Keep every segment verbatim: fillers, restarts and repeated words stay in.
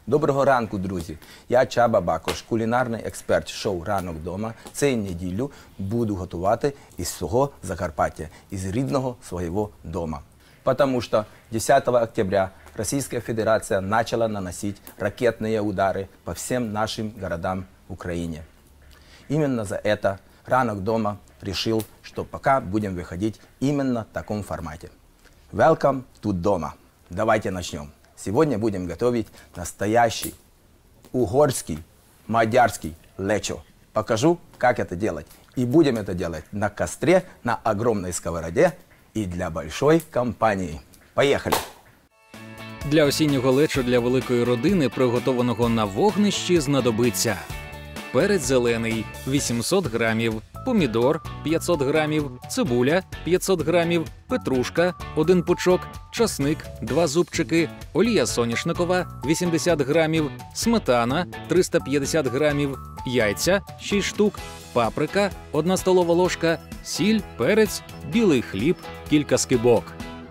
Доброго ранку, друзі! Я Чаба Бакош, кулінарний експерт шоу «Ранок вдома». Цей неділю буду готувати із свого Закарпаття, із рідного свого дома. Потому что десятого октября Российская Федерация начала наносить ракетные удары по всем нашим городам в Украине. Именно за это «Ранок дома» решил, что пока будем выходить именно в таком формате. Welcome to дома! Давайте начнем. Сегодня будем готовить настоящий угорский, мадярский лечо. Покажу, как это делать. И будем это делать на костре, на огромной сковороде и для большой компании. Поехали! Для осіннього лечо для великої родини, приготованого на вогнищі, знадобиться перець зелений – вісімсот грамів, помідор – п'ятсот грамів, цибуля – п'ятсот грамів, петрушка – один пучок, часник – два зубчики, олія соняшникова – вісімдесят грамів, сметана – триста п'ятдесят грамів, яйця – шість штук, паприка – одна столова ложка, сіль, перець, білий хліб, кілька скибок.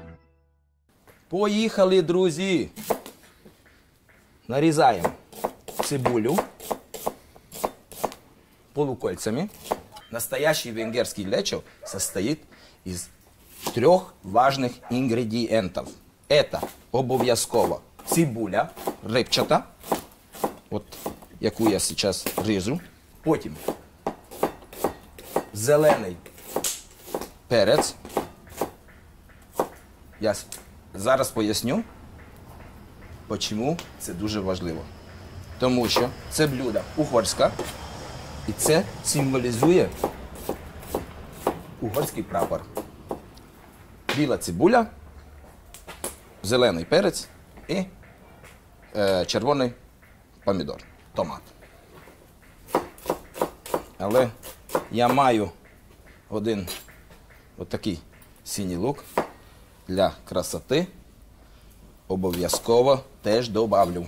Поехали, друзі! Нарезаем цибулю полукольцами. Настоящий венгерский лечо состоит из трех важных ингредиентов. Это обов'язково цибуля репчата, вот яку я сейчас режу. Потім зелений перець. Я зараз поясню, чому це дуже важливо. Тому що це блюдо угорське, і це символізує угорський прапор. Біла цибуля, зелений перець і е, червоний помідор, томат. Але я маю один отакий синій лук. Для красоти обов'язково теж добавлю.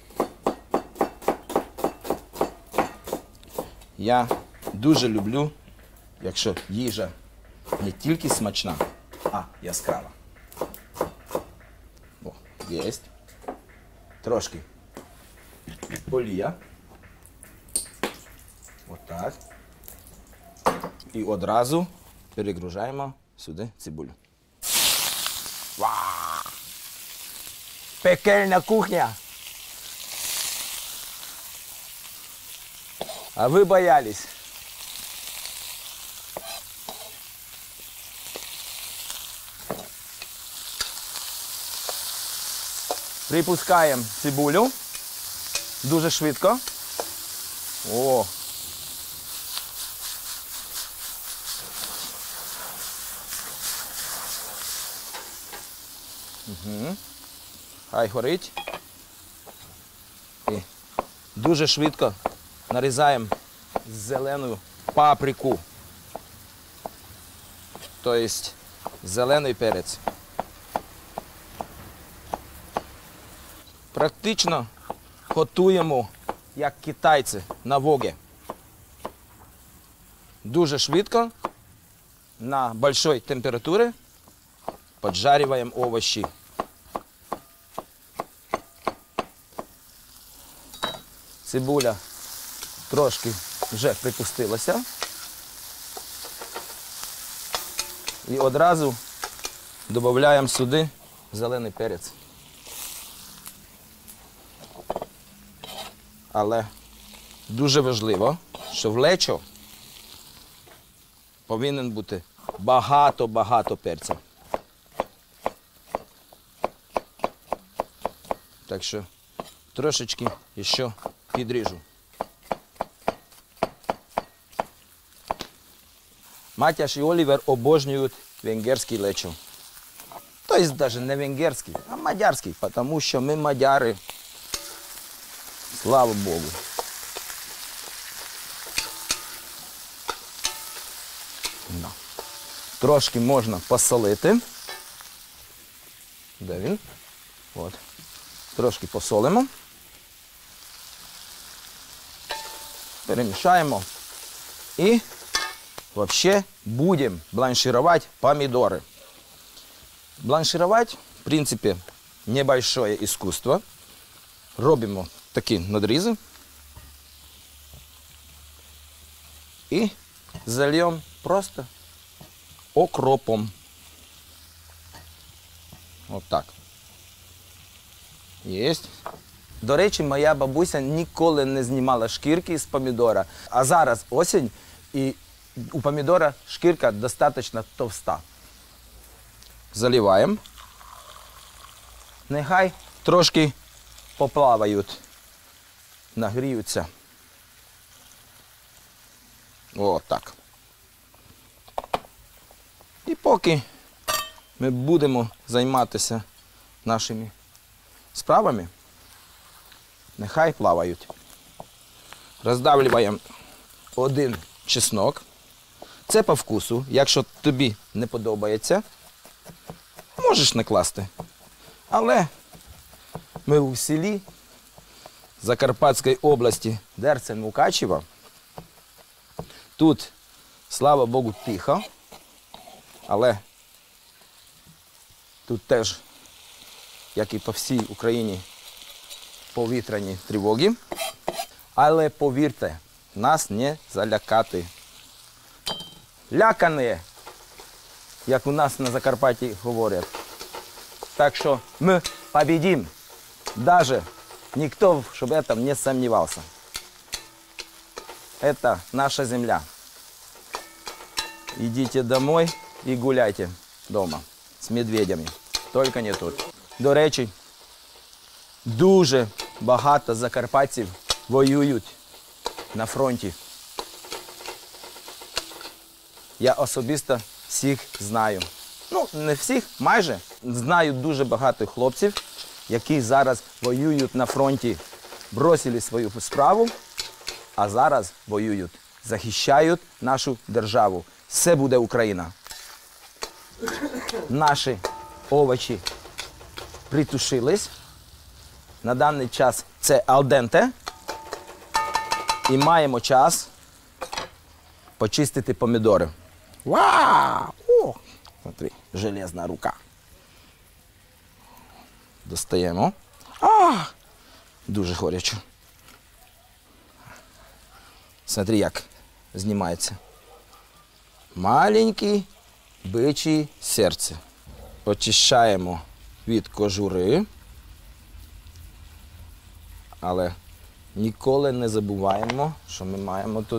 Я дуже люблю, якщо їжа не тільки смачна, а яскрава. О, єсть. Трошки олія. Отак. І одразу перегружаємо сюди цибулю. Вау! Пекельна кухня! А вы боялись? Припускаємо цибулю. Дуже швидко. О! Угу. Хай горить. І дуже швидко нарізаємо зелену паприку. Тобто зелений перець. Практично готуємо, як китайці, на вогні. Дуже швидко, на великій температурі, поджарюємо овочі. Цибуля трошки вже припустилася. І одразу додаємо сюди зелений перець. Але дуже важливо, що в лечо повинен бути багато-багато перця. Так що трошечки ще підріжу. Матяш і Олівер обожнюють венгерський лечо. Тобто навіть не венгерський, а мадярський, тому що ми мадяри. Слава Богу. No. Трошки можна посолити. Де він? От. Трошки посолимо. Перемішаємо. І взагалі будемо бланшировать помидоры. Бланшировать, в принципе, небольшое искусство. робимо такі надрізи і зальємо просто окропом. Отак. Єсть. До речі, моя бабуся ніколи не знімала шкірки з помідора. А зараз осінь, і у помідора шкірка достатньо товста. Заливаємо. Нехай трошки поплавають, нагріються. Отак. І поки ми будемо займатися нашими справами, нехай плавають. Роздавлюємо один чеснок. Це по вкусу. Якщо тобі не подобається, можеш не класти. Але ми у селі Закарпатської області Дерцен-Мукачево. Тут, слава Богу, тихо. Але тут теж, як і по всій Україні, повітряні тривоги. Але повірте, нас не залякати. Лякане, як у нас на Закарпатті говорять. Так що ми победимо. Даже ніхто, щоб в этом не сомневался. Это наша земля. Идите домой и гуляйте дома з медведями. Тільки не тут. До речі, дуже багато закарпатців воюють на фронті. Я особисто всіх знаю. Ну, не всіх, майже. Знаю дуже багато хлопців, які зараз воюють на фронті, бросили свою справу, а зараз воюють, захищають нашу державу. Все буде Україна. Наші овочі притушились. На даний час це алденте. І маємо час почистити помідори. Вау! О! Смотри, железна рука. Достаємо. А! Дуже горячо. Смотри, як знімається. Маленьке биче серце. Очищаємо від кожури. Але ніколи не забуваємо, що ми маємо тут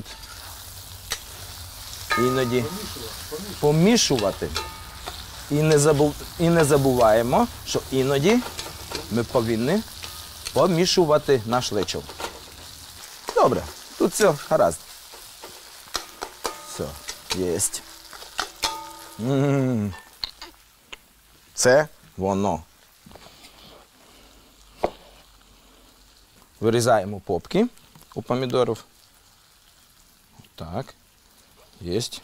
іноді помішувати. І не, забув... І не забуваємо, що іноді ми повинні помішувати наш лечо. Добре, тут все гаразд. Все, єсть. М-м-м. Це воно. Вирізаємо попки у помідорів. Так, єсть.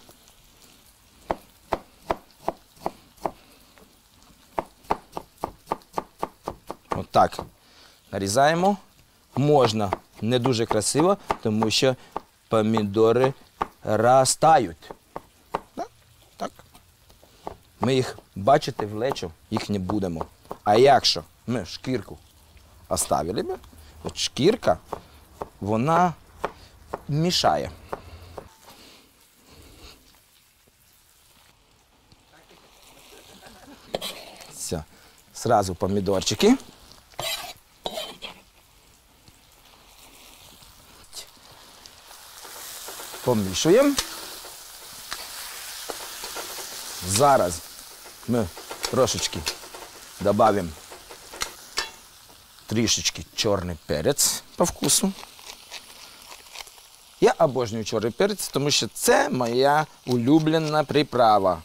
Отак. Нарізаємо. Можна не дуже красиво, тому що помідори розтають. Так, так. Ми їх, бачите, в лечо їх не будемо. А якщо ми шкірку оставили б, от шкірка, вона мішає. Все, сразу помідорчики. Помішуємо. Зараз ми трошечки додаємо трішечки чорний перець по вкусу. Я обожнюю чорний перець, тому що це моя улюблена приправа.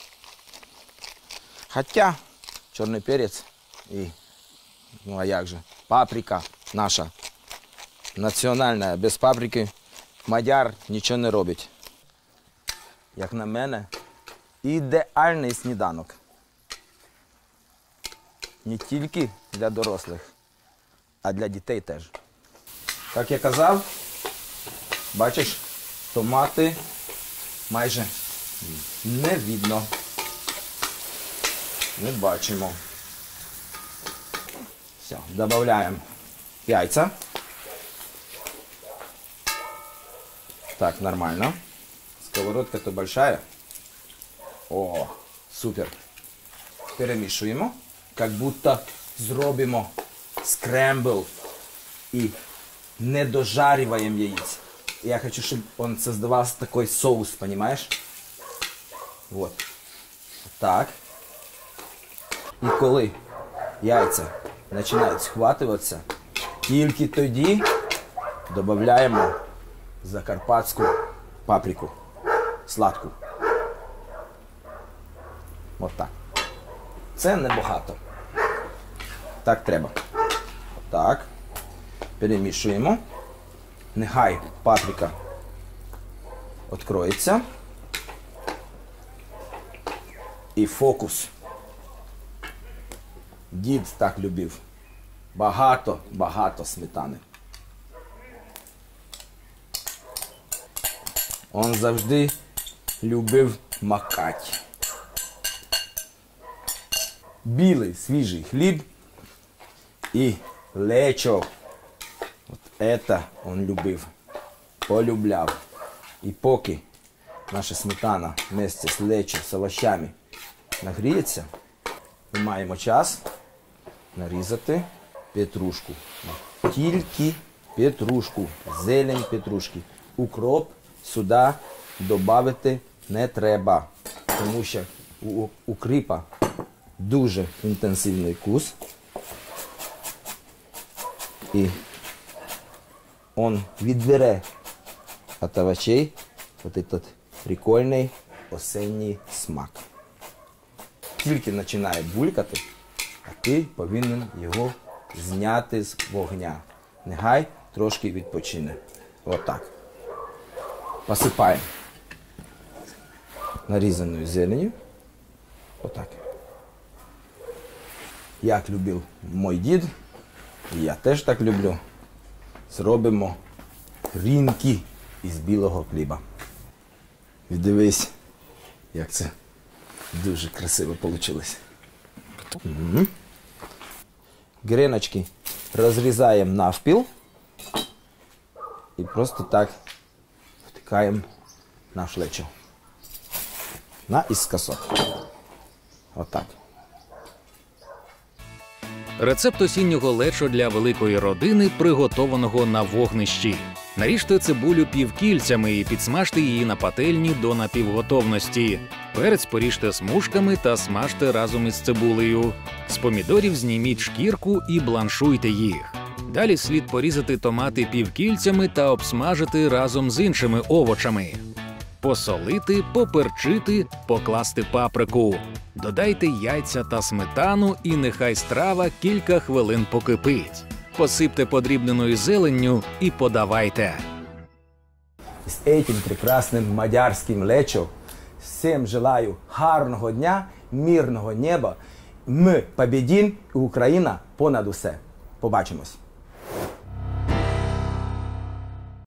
Хоча чорний перець і, ну а як же, паприка наша національна, без паприки мадяр нічого не робить. Як на мене, ідеальний сніданок. Не тільки для дорослих, а для дітей теж. Як я казав, бачиш, томати майже не видно. Не бачимо. Все, додаємо яйца. Так, нормально. Сковородка-то большая. О, супер. Перемішуємо, як будто зробимо скрембл і не дожарюємо яиц. Я хочу, щоб он создавался такой соус, понимаешь? Вот. Так. І коли яйця починають схватуватися, тільки тоді додаємо закарпатську паприку. Сладку. От так. Це небагато. Так треба. Так. Перемішуємо. Нехай паприка відкроється. І фокус. Дід так любив. Багато, багато сметани. Он завжди любив макати. Білий, свіжий хліб і лечо. От це він любив, полюбляв. І поки наша сметана вместе з лечо, з овощами нагріється, ми маємо час нарізати петрушку. Тільки петрушку, зелень петрушки. Укроп сюди додати не треба, тому що у укріпа дуже інтенсивний вкус. І він відбере від овочей вот этот прикольний осінній смак. Тільки починає булькати, а ти повинен його зняти з вогня. Нехай трошки відпочине. Отак. Посипаємо нарізаною зеленью. Отак. Як любив мій дід, і я теж так люблю, зробимо грінки із білого хліба. І дивись, як це дуже красиво вийшло. Угу. Гріночки розрізаємо навпіл і просто так втикаємо наш лечо. Наіскосок. Отак. Рецепт осіннього лечо для великої родини, приготованого на вогнищі. Наріжте цибулю півкільцями і підсмажте її на пательні до напівготовності. Перець поріжте смужками та смажте разом із цибулею. З помідорів зніміть шкірку і бланшуйте їх. Далі слід порізати томати півкільцями та обсмажити разом з іншими овочами. Посолити, поперчити, покласти паприку. Додайте яйця та сметану і нехай страва кілька хвилин покипить. Посипте подрібненою зеленню і подавайте. З цим прекрасним мадярським лечо всім желаю гарного дня, мирного неба. Ми побідім і Україна понад усе. Побачимось.